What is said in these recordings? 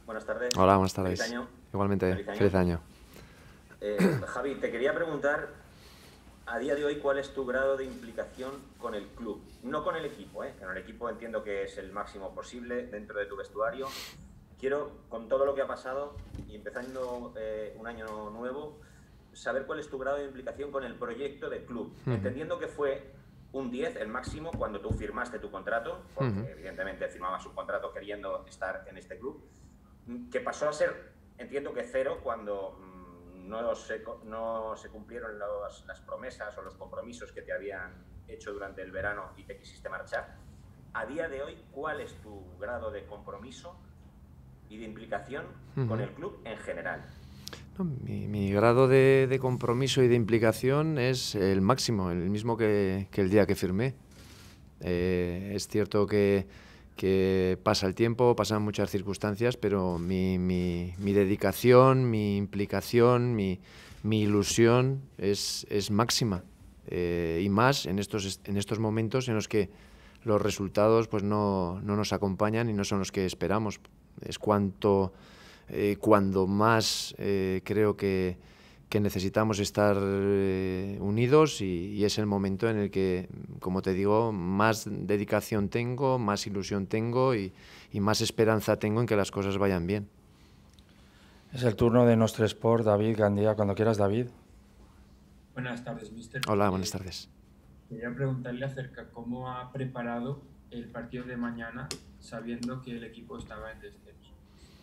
Buenas tardes. Hola, buenas Feliz tardes. año. Igualmente, Feliz año. feliz año. Javi, te quería preguntar a día de hoy cuál es tu grado de implicación con el club. No con el equipo, ¿eh? Con el equipo entiendo que es el máximo posible dentro de tu vestuario. Quiero, con todo lo que ha pasado y empezando un año nuevo, saber cuál es tu grado de implicación con el proyecto de club. Entendiendo que fue un 10 el máximo cuando tú firmaste tu contrato, porque evidentemente firmabas un contrato queriendo estar en este club, que pasó a ser, entiendo que 0 cuando no se cumplieron las promesas o los compromisos que te habían hecho durante el verano y te quisiste marchar. A día de hoy, ¿cuál es tu grado de compromiso y de implicación con el club en general? No, mi grado de compromiso y de implicación es el máximo, el mismo que el día que firmé. Es cierto que pasa el tiempo, pasan muchas circunstancias, pero mi dedicación, mi implicación, mi ilusión es máxima. Y más en estos momentos en los que los resultados pues no nos acompañan y no son los que esperamos. Es cuando más creo que necesitamos estar unidos y es el momento en el que, como te digo, más dedicación tengo, más ilusión tengo y más esperanza tengo en que las cosas vayan bien. Es el turno de nuestro Sport, David Gandía. Cuando quieras, David. Buenas tardes, mister. Hola, buenas tardes. Quería preguntarle acerca cómo ha preparado el partido de mañana sabiendo que el equipo estaba en descenso.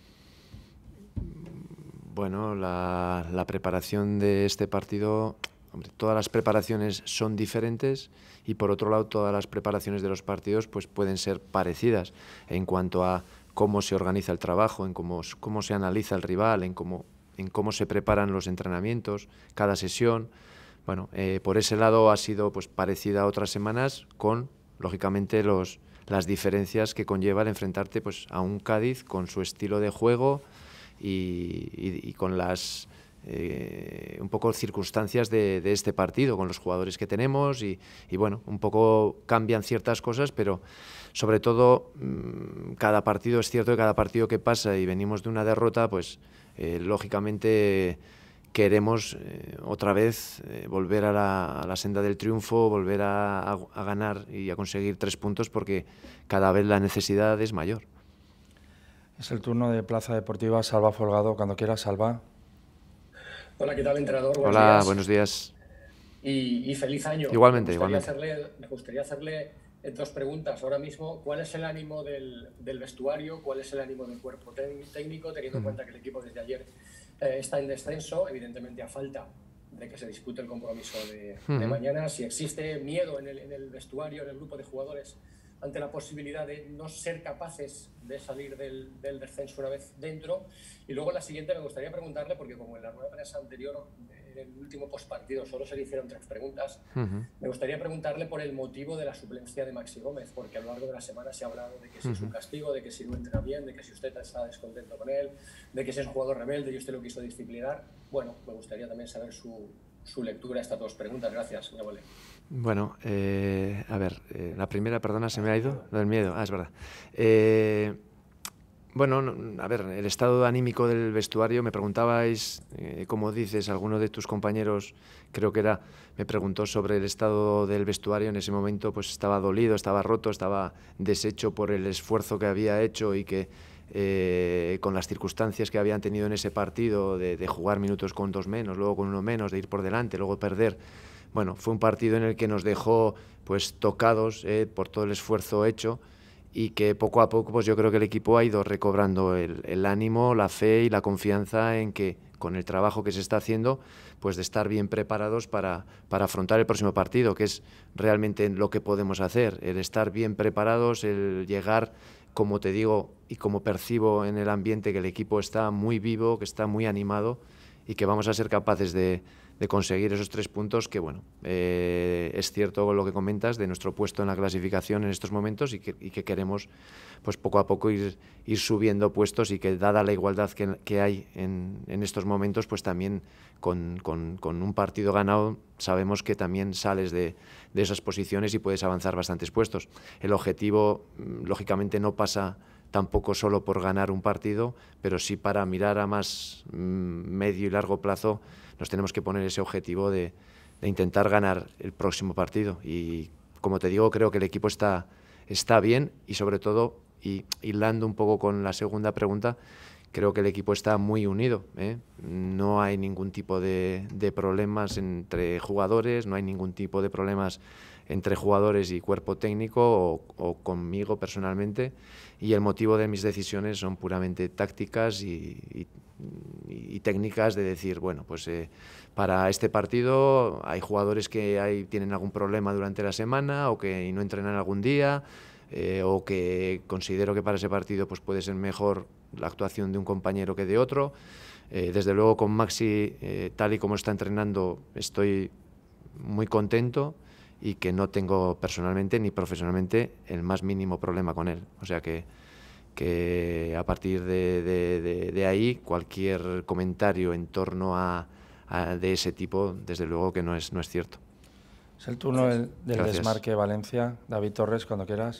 Bueno, la preparación de este partido, hombre, todas las preparaciones son diferentes y por otro lado todas las preparaciones de los partidos pues pueden ser parecidas en cuanto a cómo se organiza el trabajo, en cómo se analiza el rival, en cómo se preparan los entrenamientos, cada sesión. Bueno, por ese lado ha sido pues parecida a otras semanas con, lógicamente, las diferencias que conlleva el enfrentarte pues a un Cádiz con su estilo de juego y con las un poco circunstancias de este partido, con los jugadores que tenemos y bueno, un poco cambian ciertas cosas, pero sobre todo cada partido, es cierto que cada partido que pasa y venimos de una derrota, pues lógicamente queremos otra vez volver a la senda del triunfo, volver a ganar y a conseguir 3 puntos porque cada vez la necesidad es mayor. Es el turno de Plaza Deportiva, Salva Folgado. Cuando quieras, Salva. Hola, ¿qué tal, entrenador? Hola, buenos días. Y feliz año. Igualmente, Me gustaría hacerle 2 preguntas. Ahora mismo, ¿cuál es el ánimo del vestuario? ¿Cuál es el ánimo del cuerpo técnico? Teniendo en cuenta que el equipo desde ayer está en descenso, evidentemente a falta de que se dispute el compromiso de mañana. Si existe miedo en el vestuario, en el grupo de jugadores, ante la posibilidad de no ser capaces de salir del descenso una vez dentro. Y luego la siguiente me gustaría preguntarle, porque como en la rueda de prensa anterior, en el último postpartido, solo se le hicieron 3 preguntas, me gustaría preguntarle por el motivo de la suplencia de Maxi Gómez, porque a lo largo de la semana se ha hablado de que si es un castigo, de que si no entrena bien, de que si usted está descontento con él, de que si es un jugador rebelde y usted lo quiso disciplinar. Bueno, me gustaría también saber su lectura a estas 2 preguntas. Gracias, muy amable. Bueno, a ver, la primera, perdona, se me ha ido, lo del miedo, es verdad. Bueno, a ver, el estado anímico del vestuario, me preguntabais, como dices, alguno de tus compañeros, creo que era, me preguntó sobre el estado del vestuario. En ese momento pues estaba dolido, estaba roto, estaba deshecho por el esfuerzo que había hecho y que con las circunstancias que habían tenido en ese partido, de jugar minutos con 2 menos, luego con 1 menos, de ir por delante, luego perder. Bueno, fue un partido en el que nos dejó pues tocados por todo el esfuerzo hecho y que poco a poco pues yo creo que el equipo ha ido recobrando el ánimo, la fe y la confianza en que con el trabajo que se está haciendo, pues de estar bien preparados para afrontar el próximo partido, que es realmente lo que podemos hacer, el estar bien preparados, el llegar, como te digo y como percibo en el ambiente, que el equipo está muy vivo, que está muy animado y que vamos a ser capaces de conseguir esos 3 puntos que, bueno, es cierto lo que comentas de nuestro puesto en la clasificación en estos momentos y que queremos pues poco a poco ir subiendo puestos y que dada la igualdad que hay en estos momentos, pues también con un partido ganado sabemos que también sales de esas posiciones y puedes avanzar bastantes puestos. El objetivo, lógicamente, no pasa tampoco solo por ganar un partido, pero sí para mirar a más medio y largo plazo. Nos tenemos que poner ese objetivo de intentar ganar el próximo partido. Y como te digo, creo que el equipo está bien y sobre todo, y hilando un poco con la segunda pregunta, creo que el equipo está muy unido, ¿eh? No hay ningún tipo de problemas entre jugadores, no hay ningún tipo de problemas entre jugadores y cuerpo técnico o conmigo personalmente, y el motivo de mis decisiones son puramente tácticas y técnicas, de decir, bueno, pues para este partido hay jugadores que tienen algún problema durante la semana o que no entrenan algún día, o que considero que para ese partido pues puede ser mejor la actuación de un compañero que de otro. Desde luego con Maxi, tal y como está entrenando, estoy muy contento y que no tengo personalmente ni profesionalmente el más mínimo problema con él. O sea que a partir de ahí, cualquier comentario en torno de ese tipo, desde luego que no es cierto. Es el turno del Gracias. Desmarque Valencia. David Torres, cuando quieras.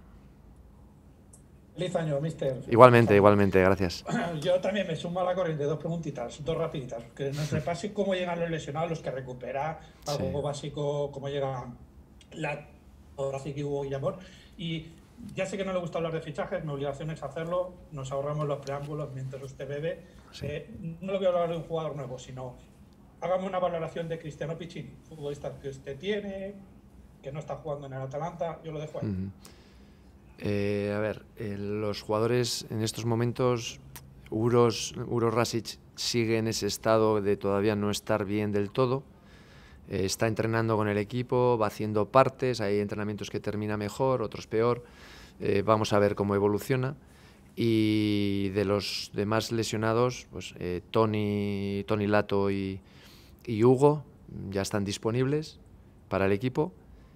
Feliz año, mister. Igualmente, gracias. Yo también me sumo a la corriente, dos preguntitas, dos rapiditas. Que nos repase cómo llegan los lesionados, los que recupera, algo básico, cómo llega la que hubo Guillamón. Y ya sé que no le gusta hablar de fichajes, mi obligación es hacerlo, nos ahorramos los preámbulos mientras usted bebe. Sí. No le voy a hablar de un jugador nuevo, sino hágame una valoración de Cristiano Piccini, futbolista que usted tiene, que no está jugando en el Atalanta, yo lo dejo ahí. A ver, los jugadores en estos momentos, Uros Rasic sigue en ese estado de todavía no estar bien del todo. Está entrenando con el equipo, va haciendo partes, hay entrenamientos que termina mejor, otros peor. Vamos a ver cómo evoluciona. Y de los demás lesionados, pues Toni Lato y Hugo ya están disponibles para el equipo.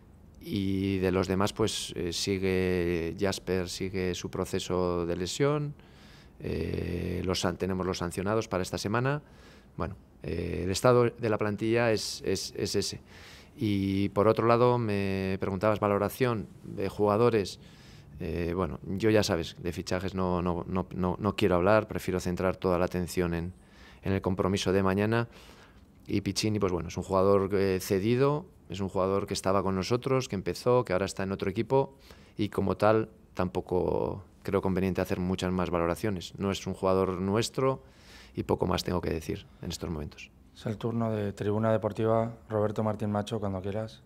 Y de los demás, pues sigue Jasper, sigue su proceso de lesión. Tenemos los sancionados para esta semana. Bueno, el estado de la plantilla es ese. Y por otro lado, me preguntabas valoración de jugadores. Bueno, yo ya sabes, de fichajes no quiero hablar, prefiero centrar toda la atención en el compromiso de mañana. Y Piccini, pues bueno, es un jugador cedido, es un jugador que estaba con nosotros, que empezó, que ahora está en otro equipo, y como tal tampoco creo conveniente hacer muchas más valoraciones. No es un jugador nuestro y poco más tengo que decir en estos momentos. Es el turno de Tribuna Deportiva. Roberto Martín Macho, cuando quieras.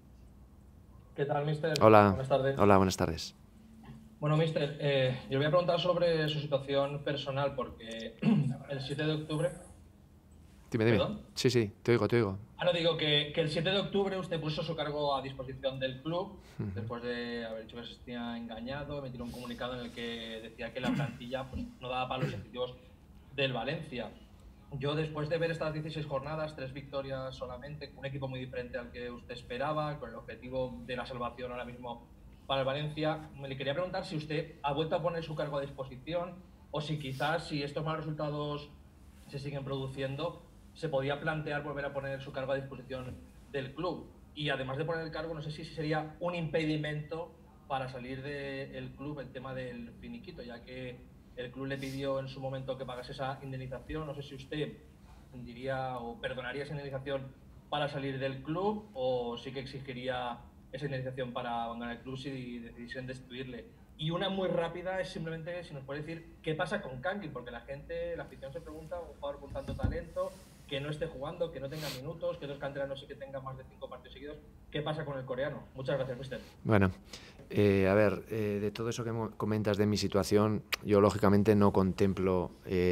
¿Qué tal, mister? Hola. Buenas tardes. Hola, buenas tardes. Bueno, mister, yo voy a preguntar sobre su situación personal, porque el 7 de octubre... Dime. ¿Perdón? Sí, te oigo. No, digo que el 7 de octubre usted puso su cargo a disposición del club, después de haber dicho que se sentía engañado, emitir un comunicado en el que decía que la plantilla pues, no daba para los objetivos del Valencia. Yo, después de ver estas 16 jornadas, 3 victorias solamente, un equipo muy diferente al que usted esperaba, con el objetivo de la salvación ahora mismo para el Valencia, me le quería preguntar si usted ha vuelto a poner su cargo a disposición o si quizás, si estos malos resultados se siguen produciendo, se podía plantear volver a poner su cargo a disposición del club. Y además de poner el cargo, no sé si sería un impedimento para salir del club el tema del finiquito, ya que el club le pidió en su momento que pagase esa indemnización. No sé si usted diría o perdonaría esa indemnización para salir del club o sí que exigiría esa indemnización para abandonar el club si decidiesen destituirle. Y una muy rápida es simplemente si nos puede decir qué pasa con Kangin, porque la afición se pregunta, un jugador con tanto talento, que no esté jugando, que no tenga minutos, que otros canteranos sí que tengan más de 5 partidos seguidos. ¿Qué pasa con el coreano? Muchas gracias, mister. Bueno, a ver, de todo eso que comentas de mi situación, yo lógicamente no contemplo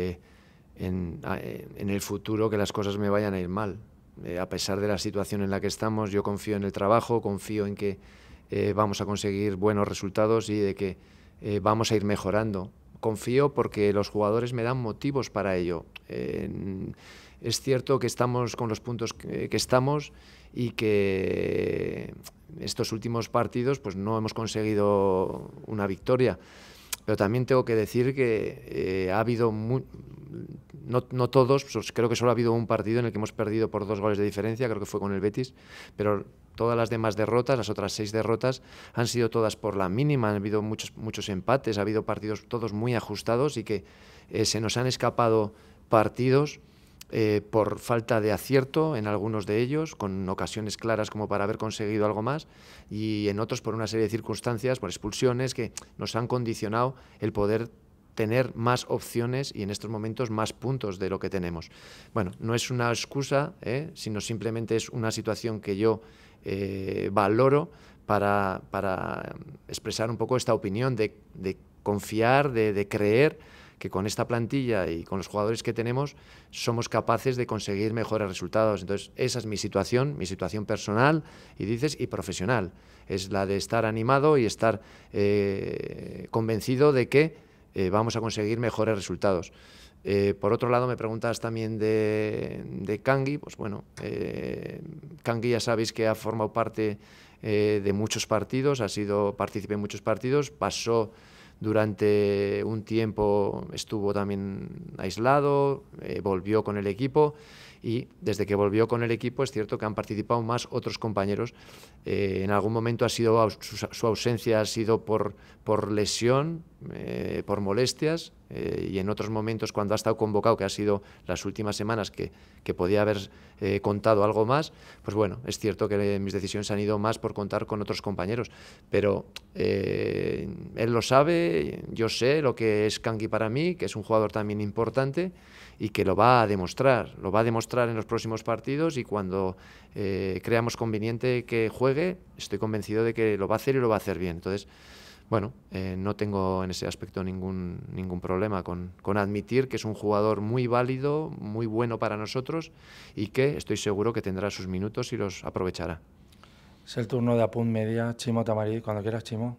en el futuro que las cosas me vayan a ir mal. A pesar de la situación en la que estamos, yo confío en el trabajo, confío en que vamos a conseguir buenos resultados y de que vamos a ir mejorando. Confío porque los jugadores me dan motivos para ello. Es cierto que estamos con los puntos que estamos y que estos últimos partidos pues no hemos conseguido una victoria, pero también tengo que decir que ha habido no todos, pues creo que solo ha habido un partido en el que hemos perdido por 2 goles de diferencia, creo que fue con el Betis, pero todas las demás derrotas, las otras 6 derrotas, han sido todas por la mínima, han habido muchos empates, ha habido partidos todos muy ajustados y que se nos han escapado partidos por falta de acierto en algunos de ellos, con ocasiones claras como para haber conseguido algo más, y en otros por una serie de circunstancias, por expulsiones que nos han condicionado el poder tener más opciones y en estos momentos más puntos de lo que tenemos. Bueno, no es una excusa, sino simplemente es una situación que yo valoro para expresar un poco esta opinión de confiar, de creer que con esta plantilla y con los jugadores que tenemos somos capaces de conseguir mejores resultados. Entonces, esa es mi situación personal y profesional. Es la de estar animado y estar convencido de que vamos a conseguir mejores resultados. Por otro lado, me preguntas también de Kangui. Pues bueno, Kangui ya sabéis que ha formado parte de muchos partidos, partícipe en muchos partidos, pasó durante un tiempo, estuvo también aislado, volvió con el equipo y desde que volvió con el equipo es cierto que han participado más otros compañeros. En algún momento su ausencia ha sido por lesión, por molestias, y en otros momentos cuando ha estado convocado, que ha sido las últimas semanas que podía haber contado algo más, pues bueno, es cierto que mis decisiones han ido más por contar con otros compañeros, pero él lo sabe, yo sé lo que es Kangui para mí, que es un jugador también importante y que lo va a demostrar en los próximos partidos, y cuando creamos conveniente que juegue, estoy convencido de que lo va a hacer y lo va a hacer bien. Entonces, bueno, no tengo en ese aspecto ningún problema con admitir que es un jugador muy válido, muy bueno para nosotros y que estoy seguro que tendrá sus minutos y los aprovechará. Es el turno de Apunt Media. Chimo Tamarí, cuando quieras, Chimo.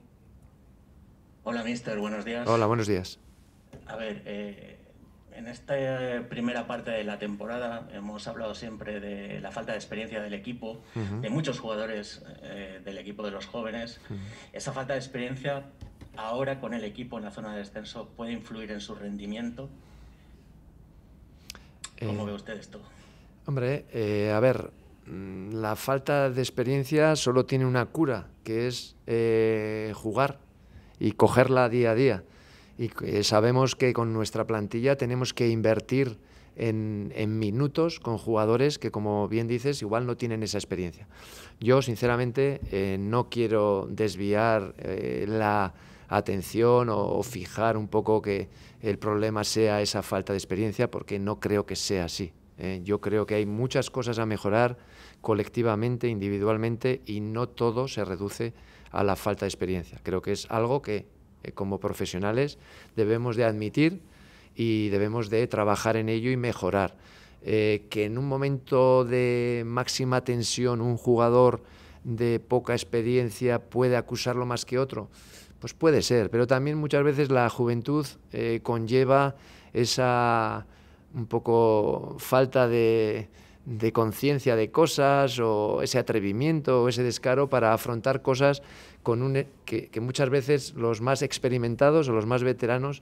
Hola, mister, buenos días. Hola, buenos días. A ver, en esta primera parte de la temporada hemos hablado siempre de la falta de experiencia del equipo, de muchos jugadores del equipo de los jóvenes. Esa falta de experiencia ahora con el equipo en la zona de descenso puede influir en su rendimiento. ¿Cómo ve usted esto? Hombre, a ver, la falta de experiencia solo tiene una cura, que es jugar y cogerla día a día. Y sabemos que con nuestra plantilla tenemos que invertir en minutos con jugadores que, como bien dices, igual no tienen esa experiencia. Yo, sinceramente, no quiero desviar la atención o fijar un poco que el problema sea esa falta de experiencia, porque no creo que sea así. Yo creo que hay muchas cosas a mejorar colectivamente, individualmente, y no todo se reduce a la falta de experiencia. Creo que es algo que como profesionales debemos de admitir y debemos de trabajar en ello y mejorar. Que en un momento de máxima tensión un jugador de poca experiencia puede acusarlo más que otro, pues puede ser, pero también muchas veces la juventud conlleva esa un poco falta de conciencia de cosas, o ese atrevimiento o ese descaro para afrontar cosas que muchas veces los más experimentados o los más veteranos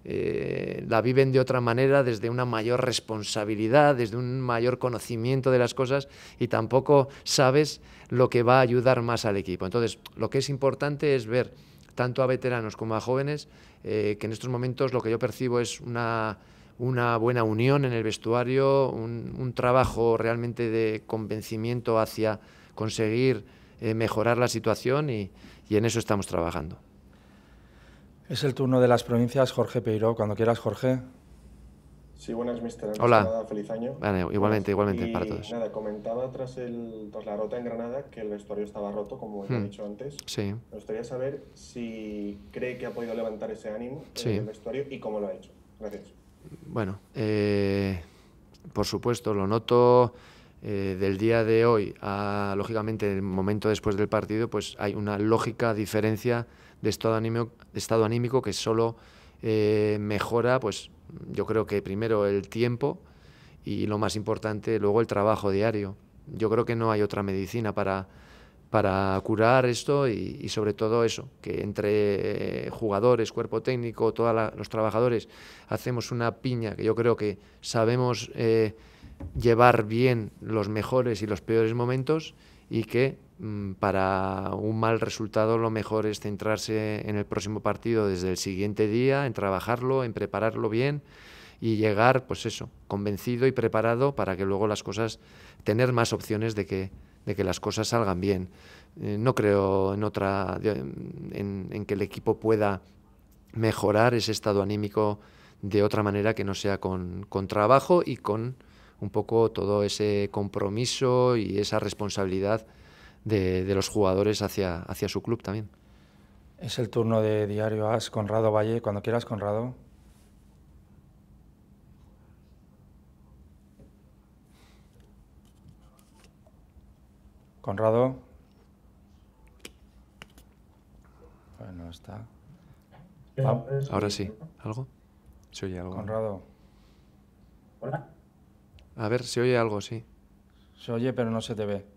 la viven de otra manera, desde una mayor responsabilidad, desde un mayor conocimiento de las cosas, y tampoco sabes lo que va a ayudar más al equipo. Entonces, lo que es importante es ver tanto a veteranos como a jóvenes, que en estos momentos lo que yo percibo es una buena unión en el vestuario, un trabajo realmente de convencimiento hacia conseguir mejorar la situación, y en eso estamos trabajando. Es el turno de las provincias. Jorge Peiró, cuando quieras, Jorge. Sí, buenas, mister. Hola. Nada, feliz año. Vale, igualmente para todos. Nada, comentaba tras la rota en Granada que el vestuario estaba roto, como ya he dicho antes. Sí. Me gustaría saber si cree que ha podido levantar ese ánimo Sí. en el vestuario y cómo lo ha hecho. Gracias. Bueno, por supuesto, lo noto del día de hoy a, lógicamente, el momento después del partido, pues hay una lógica diferencia de estado anímico que solo mejora, pues yo creo que primero el tiempo y, lo más importante, luego el trabajo diario. Yo creo que no hay otra medicina para curar esto, y sobre todo eso, que entre jugadores, cuerpo técnico, todos los trabajadores hacemos una piña que yo creo que sabemos llevar bien los mejores y los peores momentos, y que para un mal resultado lo mejor es centrarse en el próximo partido desde el siguiente día, en trabajarlo, en prepararlo bien y llegar, pues eso, convencido y preparado para que luego las cosas, tener más opciones de que las cosas salgan bien. No creo en que el equipo pueda mejorar ese estado anímico de otra manera que no sea con trabajo y con un poco todo ese compromiso y esa responsabilidad de los jugadores hacia su club también. Es el turno de Diario AS, Conrado Valle. Cuando quieras, Conrado. Conrado. Bueno, está. Ahora sí. ¿Algo? ¿Se oye algo? Conrado. Hola. A ver, se oye algo, sí. Se oye, pero no se te ve.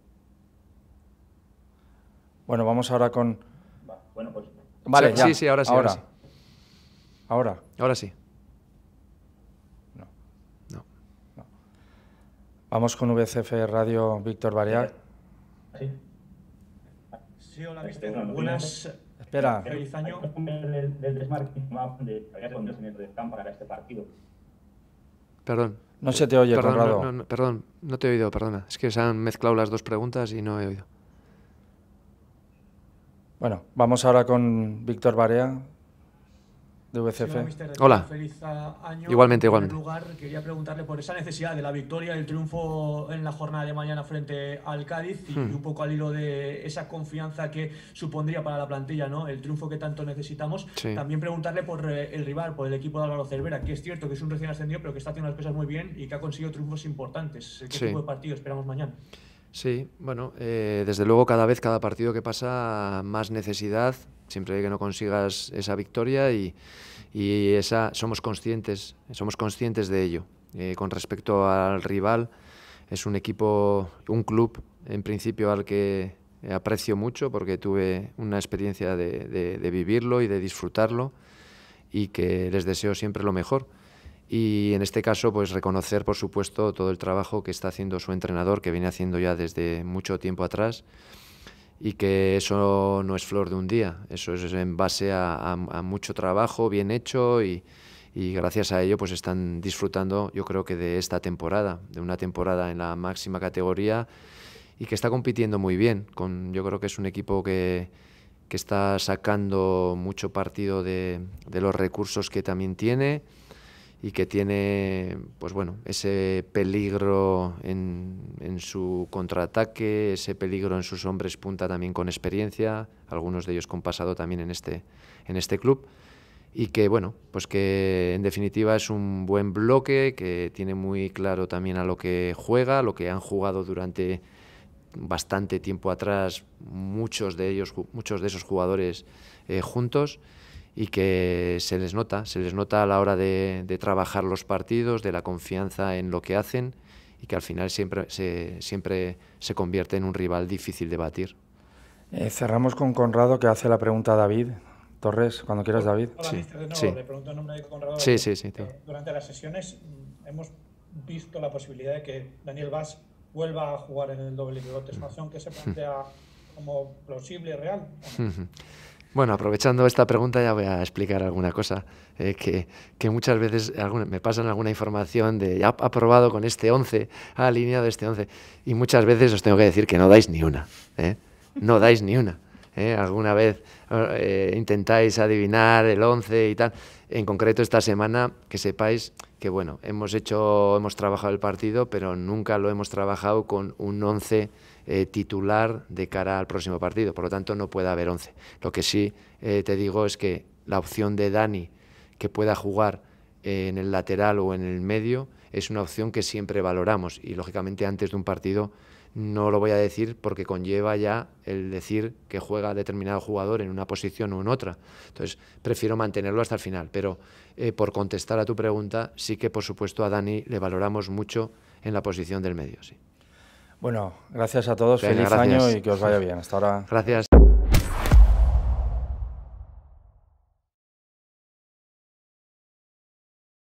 Bueno, vamos ahora con... Bueno, pues... Vale, ya. Sí, ahora sí. Ahora. Ahora sí. No. No. Vamos con VCF Radio, Víctor Barea. Sí, hola, mister. Buenas. Espera. Feliz año. Del desmarque de campo para este partido. Perdón. No se te oye, Conrado. Perdón, no te he oído, perdona. Es que se han mezclado las dos preguntas y no he oído. Bueno, vamos ahora con Víctor Barea, de VCF. Hola. Feliz año. Igualmente. En primer lugar, quería preguntarle por esa necesidad de la victoria, el triunfo en la jornada de mañana frente al Cádiz y un poco al hilo de esa confianza que supondría para la plantilla, ¿no? El triunfo que tanto necesitamos. Sí. También preguntarle por el rival, por el equipo de Álvaro Cervera, que es cierto que es un recién ascendido, pero que está haciendo las cosas muy bien y que ha conseguido triunfos importantes. ¿Qué tipo de partido esperamos mañana? Sí, bueno, desde luego cada partido que pasa más necesidad, siempre que no consigas esa victoria y somos conscientes de ello. Con respecto al rival, es un equipo, un club en principio al que aprecio mucho porque tuve una experiencia de vivirlo y de disfrutarlo y que les deseo siempre lo mejor. Y en este caso, pues reconocer, por supuesto, todo el trabajo que está haciendo su entrenador, que viene haciendo ya desde mucho tiempo atrás, y que eso no es flor de un día, eso es en base a mucho trabajo bien hecho y gracias a ello pues están disfrutando, yo creo que de esta temporada, de una temporada en la máxima categoría y que está compitiendo muy bien. Yo creo que es un equipo que está sacando mucho partido de los recursos que también tiene y que tiene, pues bueno, ese peligro en su contraataque, ese peligro en sus hombres punta también con experiencia, algunos de ellos con pasado también en este club, y que bueno, pues que en definitiva es un buen bloque, que tiene muy claro también a lo que juega, lo que han jugado durante bastante tiempo atrás muchos de esos jugadores juntos, y que se les nota a la hora de trabajar los partidos, de la confianza en lo que hacen y que al final siempre se convierte en un rival difícil de batir. Cerramos con Conrado, que hace la pregunta a David Torres. Cuando quieras, David. Hola, Sí, mister, de nuevo, sí. le pregunto en nombre de Conrado. Sí. Durante las sesiones hemos visto la posibilidad de que Daniel Bas vuelva a jugar en el doble pivote. ¿Es una opción que se plantea como plausible y real? Bueno, aprovechando esta pregunta ya voy a explicar alguna cosa, que muchas veces me pasan alguna información de ya ha probado con este 11, ha alineado este 11, y muchas veces os tengo que decir que no dais ni una, no dais ni una. Alguna vez intentáis adivinar el 11 y tal. En concreto esta semana, que sepáis que bueno, hemos trabajado el partido, pero nunca lo hemos trabajado con un 11 titular de cara al próximo partido, por lo tanto no puede haber 11. Lo que sí te digo es que la opción de Dani, que pueda jugar en el lateral o en el medio, es una opción que siempre valoramos y lógicamente antes de un partido no lo voy a decir porque conlleva ya el decir que juega determinado jugador en una posición o en otra. Entonces prefiero mantenerlo hasta el final, pero por contestar a tu pregunta, sí que por supuesto a Dani le valoramos mucho en la posición del medio. Sí. Bueno, gracias a todos, Venga, feliz gracias. año y que os vaya bien. Hasta ahora. Gracias.